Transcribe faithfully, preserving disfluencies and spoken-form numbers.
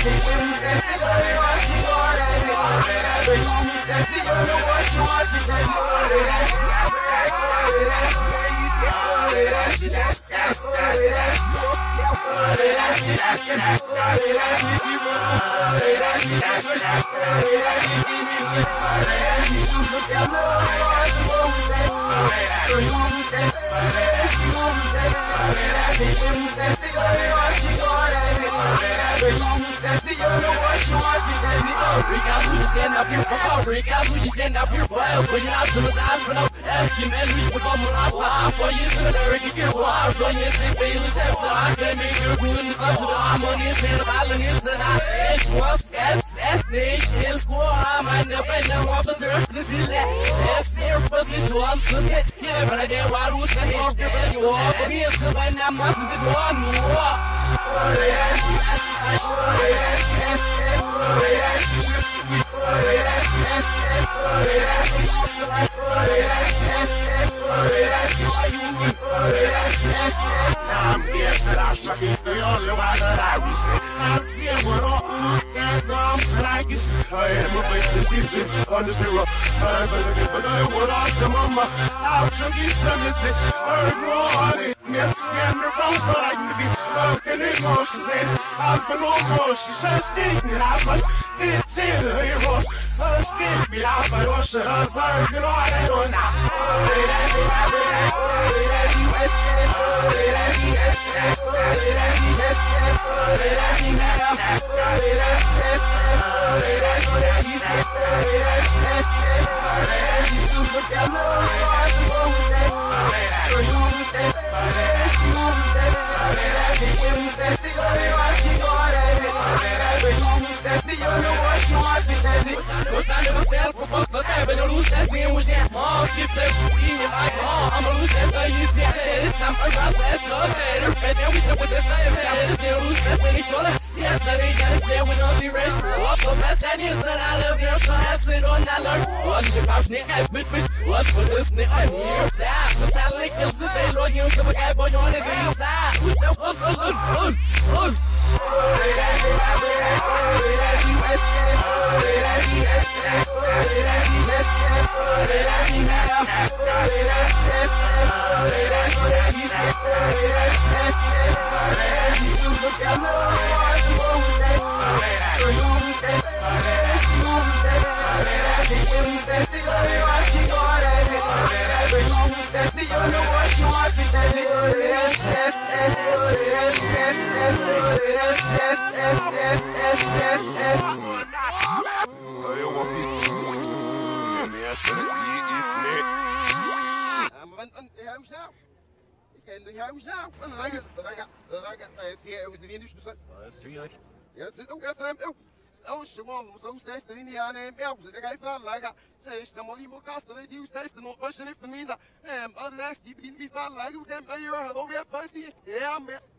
Stand up here for cover, guys, we just stand up here for help. When you're out to the eyes, but no, ask you, man, we forgot more life. I'm for you, so they're ready to get wild. So you say, feelings after I can make you good in the class of the harmony, and the violence that I edge once, that's, that's me. It's for I'm I never know what the earth is in that. That's their position, I'm so good. Yeah, but I didn't want to say, I'm giving you all. But here's the way now, my sister, one more. I'm here for that shit. It's the only one that I respect. I'm seeing what all those guys know. I'm slackish. I am a bit deceived on the mirror. I'm gonna get but I would ask the mama. I'll check you some of it. I'm more. Yes, I'm the phone for I can be fucking emotions in. I've been on more. She says, thinking I must get to the heroes. So still be out by Russia. I'm sorry, you know, I don't What for this nigga? I'm here, stop. The satellite kills the day, Lord, you come again, boy, you want to be inside. Who's that? Run, run, run, run, run. Oh, she wants so that's the Indian name. The guy felt like I say, the money more cost than they use. That's the no question if the mean that, um, other than that, you didn't be felt like you can't pay your over first. Yeah, man.